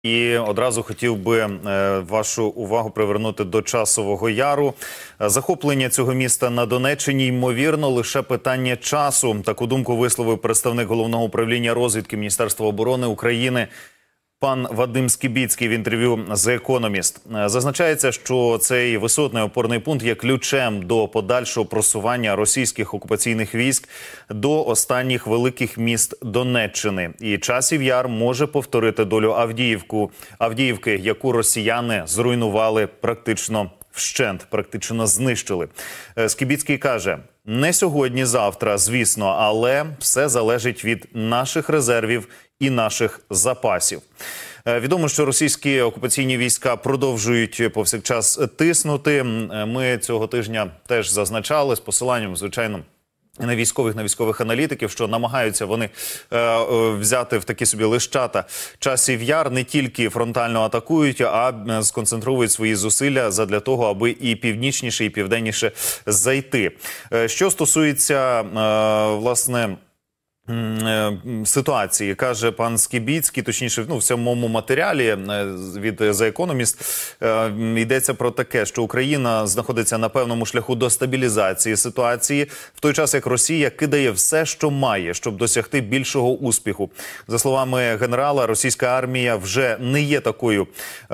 І одразу хотів би вашу увагу привернути до Часового Яру. Захоплення цього міста на Донеччині, ймовірно, лише питання часу. Таку думку висловив представник Головного управління розвідки Міністерства оборони України пан Вадим Скібіцький в інтерв'ю «The Economist». Зазначається, що цей висотний опорний пункт є ключем до подальшого просування російських окупаційних військ до останніх великих міст Донеччини. І Часів Яр може повторити долю Авдіївки, яку росіяни зруйнували практично вщент, практично знищили. Скібіцький каже: не сьогодні-завтра, звісно, але все залежить від наших резервів і наших запасів. Відомо, що російські окупаційні війська продовжують повсякчас тиснути. Ми цього тижня теж зазначали з посиланням, звичайно, на військових аналітиків, що намагаються вони взяти в такі собі лищата Часів Яр, не тільки фронтально атакують, а сконцентрують свої зусилля задля того, аби і північніше, і південніше зайти. Що стосується, власне, ситуації, каже пан Скібіцький, точніше, в самому матеріалі від The Economist йдеться про таке, що Україна знаходиться на певному шляху до стабілізації ситуації, в той час як Росія кидає все, що має, щоб досягти більшого успіху. За словами генерала, російська армія вже не є такою,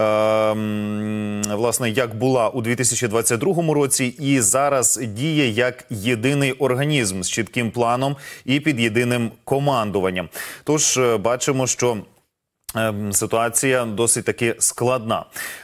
власне, як була у 2022 році, і зараз діє як єдиний організм з чітким планом і під єдиним командуванням. Тож бачимо, що ситуація досить таки складна.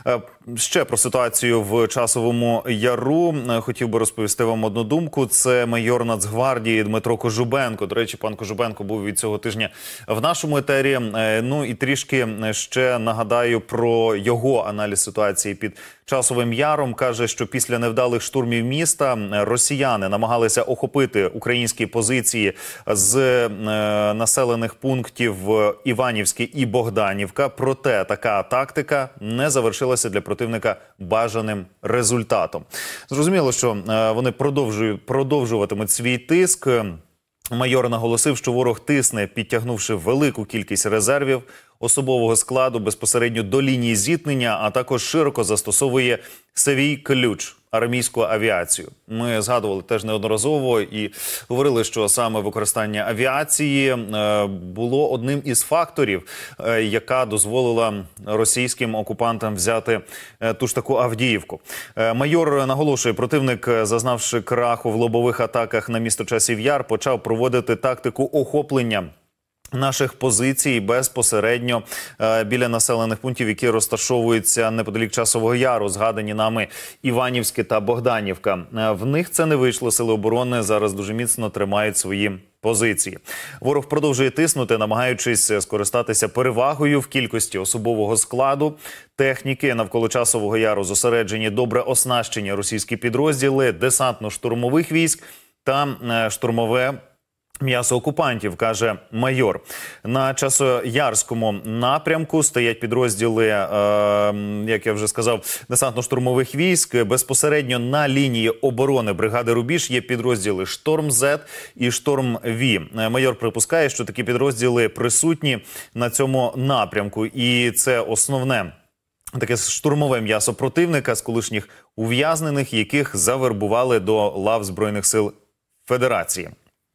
Ще про ситуацію в Часовому Яру хотів би розповісти вам одну думку. Це майор Нацгвардії Дмитро Кожубенко. До речі, пан Кожубенко був від цього тижня в нашому етері. Ну і трішки ще нагадаю про його аналіз ситуації під Часовим Яром. Каже, що після невдалих штурмів міста росіяни намагалися охопити українські позиції з населених пунктів Іванівське і Богданівка. Проте така тактика не завершилася для противника бажаним результатом. Зрозуміло, що вони продовжуватимуть свій тиск. Майор наголосив, що ворог тисне, підтягнувши велику кількість резервів, особового складу безпосередньо до лінії зіткнення, а також широко застосовує свій ключ – армійську авіацію. Ми згадували теж неодноразово і говорили, що саме використання авіації було одним із факторів, яка дозволила російським окупантам взяти ту ж таку Авдіївку. Майор наголошує, противник, зазнавши краху в лобових атаках на місто Часів Яр, почав проводити тактику охоплення наших позицій безпосередньо біля населених пунктів, які розташовуються неподалік Часового Яру, згадані нами Іванівське та Богданівка. В них це не вийшло, сили оборони зараз дуже міцно тримають свої позиції. Ворог продовжує тиснути, намагаючись скористатися перевагою в кількості особового складу, техніки. Навколо Часового Яру зосереджені добре оснащені російські підрозділи, десантно-штурмових військ та штурмове м'ясо окупантів, каже майор. На Часоярському напрямку стоять підрозділи, як я вже сказав, десантно-штурмових військ. Безпосередньо на лінії оборони бригади «Рубіж» є підрозділи «Шторм-З» і «Шторм-В». Майор припускає, що такі підрозділи присутні на цьому напрямку. І це основне таке штурмове м'ясо противника з колишніх ув'язнених, яких завербували до лав Збройних сил Федерації.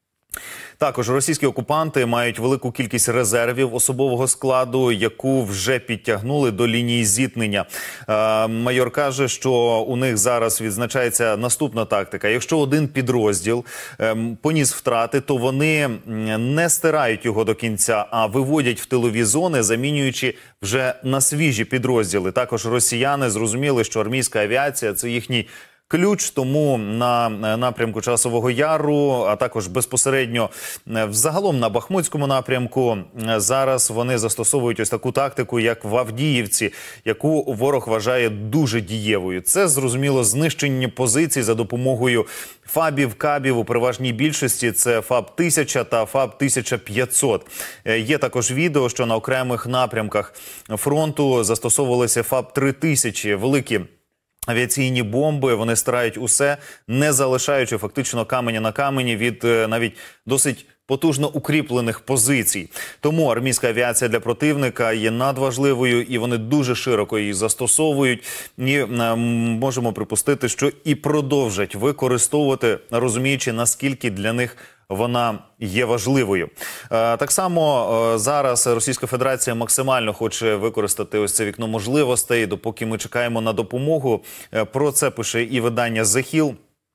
Також російські окупанти мають велику кількість резервів особового складу, яку вже підтягнули до лінії зіткнення. Майор каже, що у них зараз відзначається наступна тактика. Якщо один підрозділ поніс втрати, то вони не стирають його до кінця, а виводять в тилові зони, замінюючи вже на свіжі підрозділи. Також росіяни зрозуміли, що армійська авіація – це їхній ключ, тому на напрямку Часового Яру, а також безпосередньо взагалом на Бахмутському напрямку зараз вони застосовують ось таку тактику, як в Авдіївці, яку ворог вважає дуже дієвою. Це, зрозуміло, знищення позицій за допомогою ФАБів, КАБів, у переважній більшості це ФАБ-1000 та ФАБ-1500. Є також відео, що на окремих напрямках фронту застосовувалися ФАБ-3000, великі авіаційні бомби. Вони стирають усе, не залишаючи фактично каменя на камені від навіть досить потужно укріплених позицій. Тому армійська авіація для противника є надважливою, і вони дуже широко її застосовують. І можемо припустити, що і продовжать використовувати, розуміючи, наскільки для них вона є важливою. Так само зараз Російська Федерація максимально хоче використати ось це вікно можливостей, допоки ми чекаємо на допомогу. Про це пише і видання The Hill,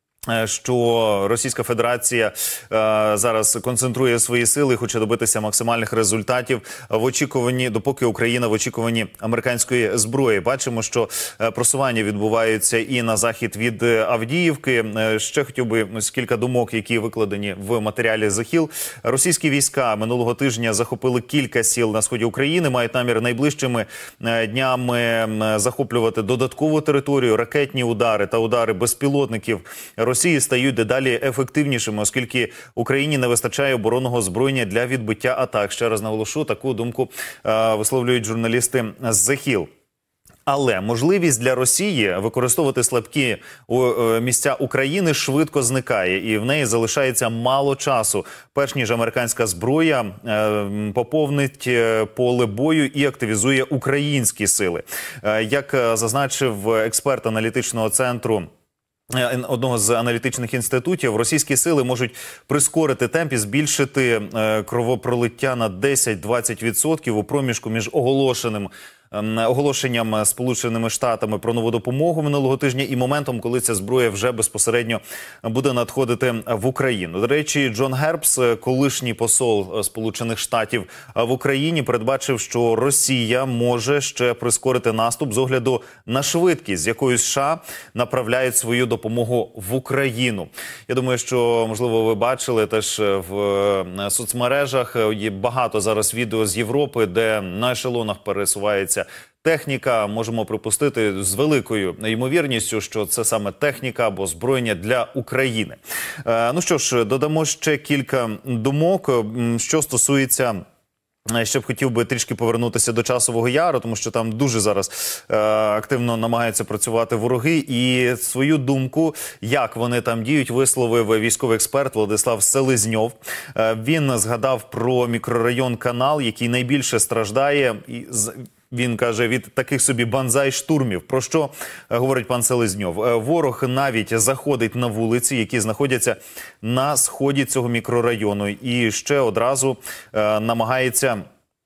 що Російська Федерація зараз концентрує свої сили, хоче добитися максимальних результатів в очікуванні, допоки Україна в очікуванні американської зброї. Бачимо, що просування відбуваються і на захід від Авдіївки. Ще хотів би кілька думок, які викладені в матеріалі The Hill. Російські війська минулого тижня захопили кілька сіл на сході України, мають намір найближчими днями захоплювати додаткову територію. Ракетні удари та удари безпілотників Росії стають дедалі ефективнішими, оскільки Україні не вистачає оборонного озброєння для відбиття атак. Ще раз наголошу, таку думку висловлюють журналісти з The Hill. Але можливість для Росії використовувати слабкі місця України швидко зникає, і в неї залишається мало часу, перш ніж американська зброя поповнить поле бою і активізує українські сили. Як зазначив експерт аналітичного центру одного з аналітичних інститутів, російські сили можуть прискорити темп і збільшити кровопролиття на 10-20% у проміжку між оголошенням Сполученими Штатами про нову допомогу минулого тижня і моментом, коли ця зброя вже безпосередньо буде надходити в Україну. До речі, Джон Гербс, колишній посол Сполучених Штатів в Україні, передбачив, що Росія може ще прискорити наступ з огляду на швидкість, з якою США направляють свою допомогу в Україну. Я думаю, що, можливо, ви бачили теж в соцмережах, є багато зараз відео з Європи, де на ешелонах пересувається техніка. Можемо припустити з великою ймовірністю, що це саме техніка або озброєння для України. Ну що ж, додамо ще кілька думок, що стосується... Ще б хотів би трішки повернутися до Часового Яру, тому що там дуже зараз активно намагаються працювати вороги. І свою думку, як вони там діють, висловив військовий експерт Владислав Селезньов. Він згадав про мікрорайон Канал, який найбільше страждає, і він каже, від таких собі банзай-штурмів. Про що говорить пан Селезньов? Ворог навіть заходить на вулиці, які знаходяться на сході цього мікрорайону. І ще одразу намагається,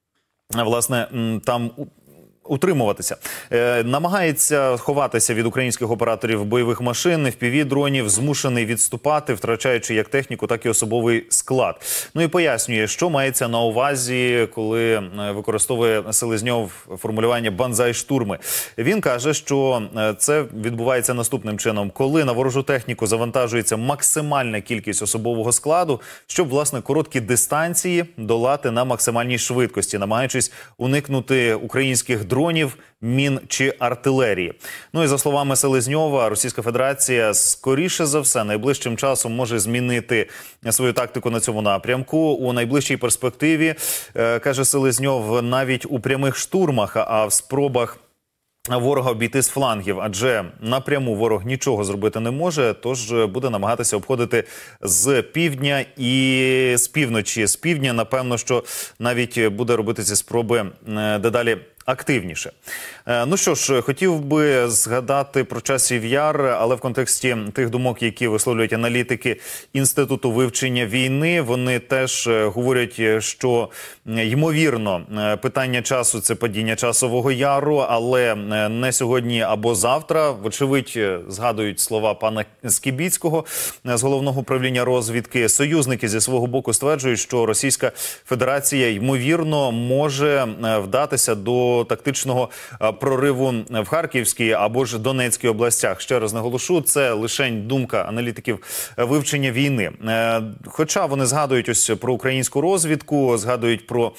власне, там утримуватися. Намагається ховатися від українських операторів бойових машин, FPV-дронів, змушений відступати, втрачаючи як техніку, так і особовий склад. Ну і пояснює, що мається на увазі, коли використовує Селезньов формулювання «банзай-штурми». Він каже, що це відбувається наступним чином. Коли на ворожу техніку завантажується максимальна кількість особового складу, щоб, власне, короткі дистанції долати на максимальній швидкості, намагаючись уникнути українських дронів, мін чи артилерії. Ну і за словами Селезньова, Російська Федерація скоріше за все найближчим часом може змінити свою тактику на цьому напрямку. У найближчій перспективі, каже Селезньов, навіть у прямих штурмах, а в спробах ворога обійти з флангів, адже напряму ворог нічого зробити не може, тож буде намагатися обходити з півдня і з півночі. З півдня, напевно, що навіть буде робити ці спроби дедалі активніше. Ну що ж, хотів би згадати про Часів Яр, але в контексті тих думок, які висловлюють аналітики Інституту вивчення війни. Вони теж говорять, що ймовірно питання часу – це падіння Часового Яру, але не сьогодні або завтра. Вочевидь, згадують слова пана Скібіцького з Головного управління розвідки. Союзники зі свого боку стверджують, що Російська Федерація ймовірно може вдатися до тактичного прориву в Харківській або ж Донецькій областях. Ще раз наголошу, це лишень думка аналітиків вивчення війни. Хоча вони згадують ось про українську розвідку, згадують про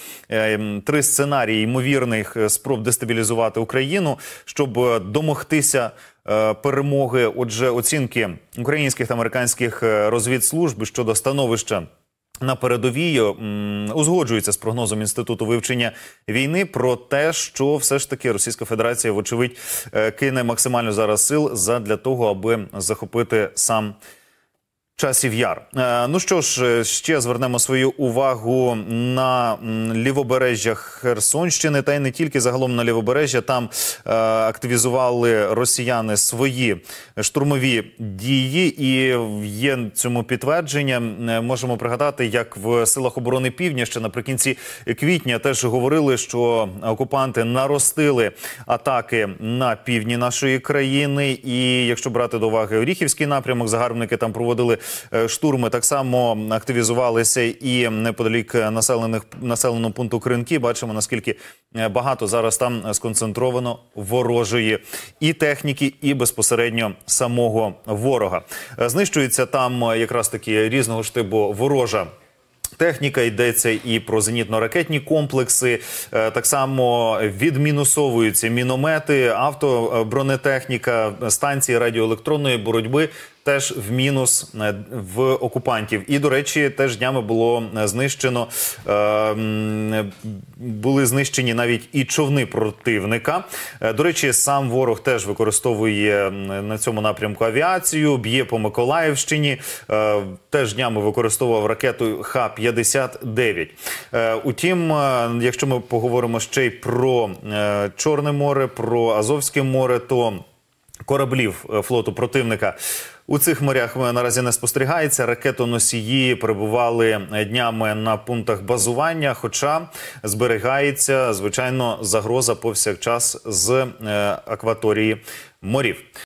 3 сценарії ймовірних спроб дестабілізувати Україну, щоб домогтися перемоги. Отже, оцінки українських та американських розвідслужб щодо становища на передовій узгоджується з прогнозом Інституту вивчення війни про те, що все ж таки Російська Федерація, вочевидь, кине максимально зараз сил задля того, аби захопити сам Часів Яр. Ну що ж, ще звернемо свою увагу на лівобережжя Херсонщини, та й не тільки, загалом на лівобережжя. Там активізували росіяни свої штурмові дії, і є цьому підтвердження. Можемо пригадати, як в Силах оборони Півдня ще наприкінці квітня теж говорили, що окупанти наростили атаки на півдні нашої країни. І якщо брати до уваги Оріхівський напрямок, загарбники там проводили штурми, так само активізувалися і неподалік населеного пункту Кринки. Бачимо, наскільки багато зараз там сконцентровано ворожої і техніки, і безпосередньо самого ворога. Знищується там якраз таки різного штибу ворожа техніка, йдеться і про зенітно-ракетні комплекси, так само відмінусовуються міномети, автобронетехніка, станції радіоелектронної боротьби теж в мінус в окупантів. І, до речі, теж днями було знищено, були знищені навіть і човни противника. До речі, сам ворог теж використовує на цьому напрямку авіацію, б'є по Миколаївщині, теж днями використовував ракету Х-59. Утім, якщо ми поговоримо ще й про Чорне море, про Азовське море, то кораблів флоту противника у цих морях наразі не спостерігається. Ракетоносії перебували днями на пунктах базування, хоча зберігається, звичайно, загроза повсякчас з акваторії морів.